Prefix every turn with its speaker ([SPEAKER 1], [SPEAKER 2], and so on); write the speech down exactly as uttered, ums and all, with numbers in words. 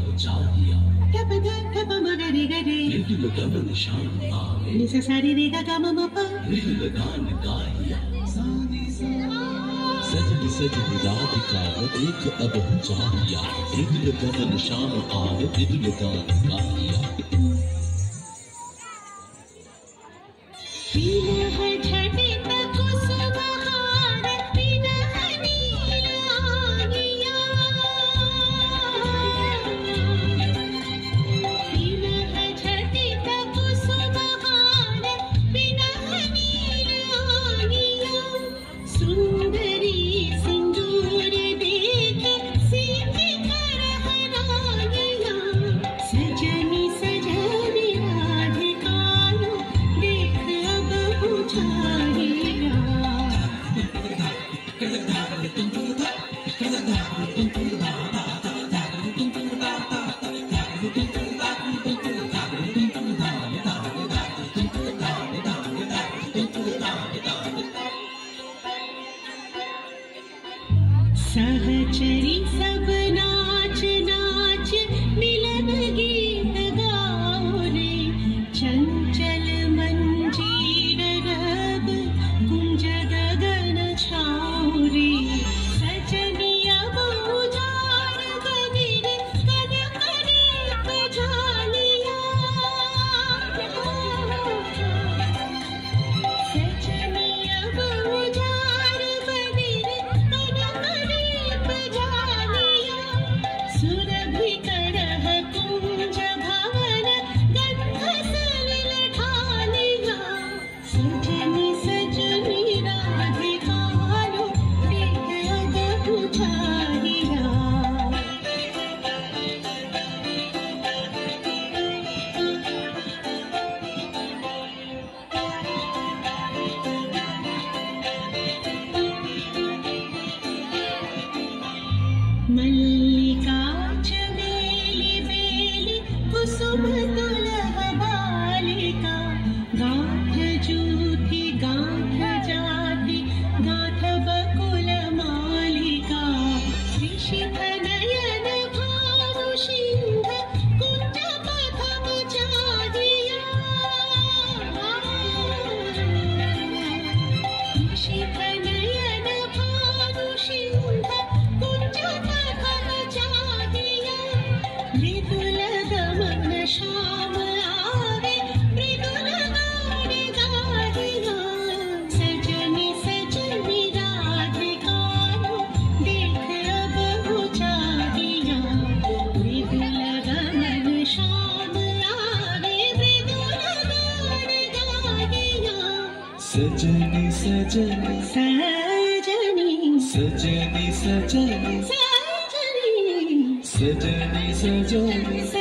[SPEAKER 1] पहुंचा दिया।
[SPEAKER 2] टप टप मगरे गरे
[SPEAKER 1] मृदु लगन निशान आवे,
[SPEAKER 2] निसा सारी रे गा गा म प
[SPEAKER 1] मृदु लगान गाहिया। सजनी सजनी राधिका एक अब पहुंचा दिया, मृदु लगन निशान आवे, मृदु लगान गाहिया।
[SPEAKER 2] सहचरी सब नाच नाच मिलन गीत गाओ रे, चंचल मंजीर रब कुंज गगन छाओ रे। सजनी अब उजाड़ गदिर कन करे पझालिया, सजनी अब उजाड़ गदिर कन करे पझालिया। सुरभि करह कुंज भवन गंध सलिल ढालिया, सजनी सजनी राधिकालो देख अब बुझालिया। मल्लिका चमेली बेली कुसुम दुलह बालिका, गांठ जूथी गांठ जाति गांठ बकुल मालिका। ऋषिध नयन भानु सिंह कुंज पथम चाहिया, ऋषिध नयन भानु सिंह कुंज पथम चाहिया। मृदुल गमन श्याम आवे, मृदुल गान गाहिया। सजनी सजनी राधिकालो देख अब बुझाहिया, मृदुल गमन श्याम आवे, मृदुल गान गाहिया।
[SPEAKER 1] सजनी सजनी
[SPEAKER 2] सजनी
[SPEAKER 1] सजनी सजनी
[SPEAKER 2] सजनी
[SPEAKER 1] सजनी सजनी